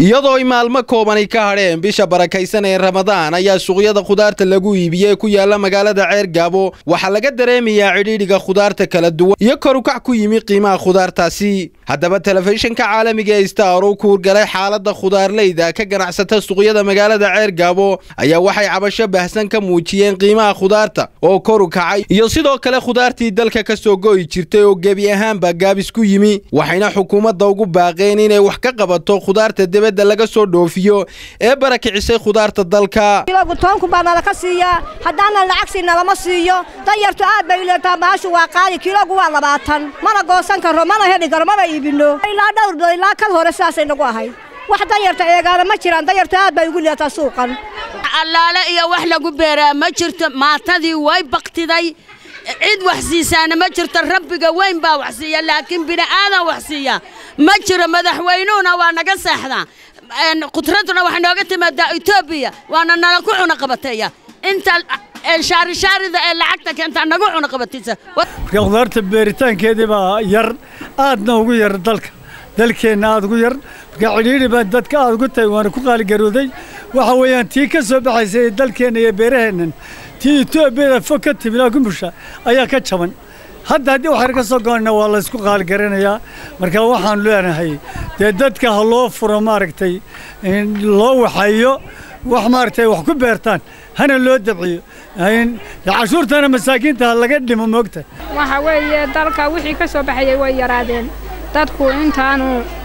iyadoo ay maalmo kooban ay ka hadheen bisha barakaysan ee Ramadaan ayaa suuqyada khudaarta lagu iibiyay ku yaala magaalada Ceergaabo waxa laga dareemayaa cidhiidhiga khudaarta kala duwan iyo kor u kac ku yimi qiimaha khudaartaasi haddaba telefishinka caalamiga ee Star oo ku galay xaaladda khudaarleyda ka ganacsata suuqyada magaalada Ceergaabo ayaa waxay cabasho baahsan ka muujiyeen qiimaha khudaarta oo kor u kacay iyo sidoo kale khudaartii dalka ka soo go'ay jirtay oo gebi ahaanba gaabis ku yimi waxayna xukuumadda ugu baaqeen inay wax ka qabato khudaarta dibadda laga soo dhoofiyo ee barakicisay khudaarta dalka kilogu toonku baa la ka siiyaa hadana lacag siina lama siiyo danyartu aad bay leedahay baashu waa qaali kilogu waa 20 mana goosan karo mana heli karo mana iibino ilaa dhowr doon ilaa kal hore saasay nagu ahay wax danyarta eegaana ma jiraan danyartu aad bay ugu leedahay suuqan allaale iyo wax lagu beeraa ma jirto maatadii way baqtiday cid wax siisaana ma jirto rabbiga weyn baa wax siiya laakiin bini aadan wax siiya ma jiro madaxweynuhuna waa naga saxdaa qudraduna waxa nooga timaadaa Itoobiya waana nala ku cuna qabataya inta shaarida ee lacagta keenta nagu cuna qabataysa khudaarta beeritaankeedii baa yar aadna ugu yar dalkeena aad ugu yar cidhiidhi baa dadka aad ugu tahay waana ku qaali garooday waxa weeyaan tii ka soo baxaysay dalkeena iyo beeraheenan tii Itoobiya fog ka timid gumusha ayaa ka jaban hadda hadii wax ka soo go'ana waa la isku qaal garanayaa marka waxaan leenahay dadka ha loo furo maaragtay in loo waxayo wax maaragtay wax ku beertaan hana loo dabciyo in cashuurtana masaakiinta laga dhimo moogta waxa weeye dalka wixii ka soo baxay way yaraadeen dadku intaanu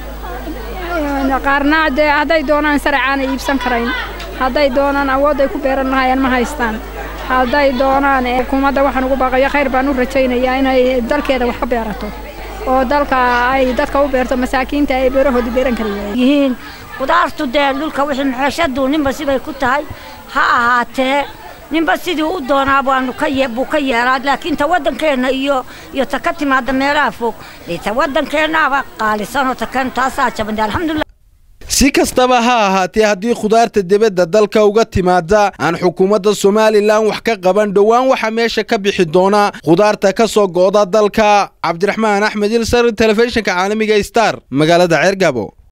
qaarnaade haday doonaan sarcaan iibsan karayn haday doonaan awood ay ku beeran lahaayeen ma haystaan haday doonaan xukuumadda waxaan ugu baaqayaa khayr baan u rajaynayaa inay dalkeeda wax ka beerato oo dalka ay dadka u beerto masaakiinta ay beerahoodi beeran karayeen khudaartu dhulka wixii maxashadu ninba sibay ku tahay ha ahaatee ninba sidii u doonaa baanu ka yeelaa laakiin ta wadankeena iyo ta ka timaada meelaha fog ta wadankeena ba qaalisan oo ta kan taasa jaban alxamdulillah si kastaba ha ahaatee haddii khudaarta dibadda dalka uga timaada aan xukuumadda Soomaaliland wax ka qaban dhawaan waxa meesha ka bixi doona khudaarta ka soo go'da dalka Cabdiraxmaan Axmed Ilsar telefishinka caalamiga Star magaalada Ceergaabo.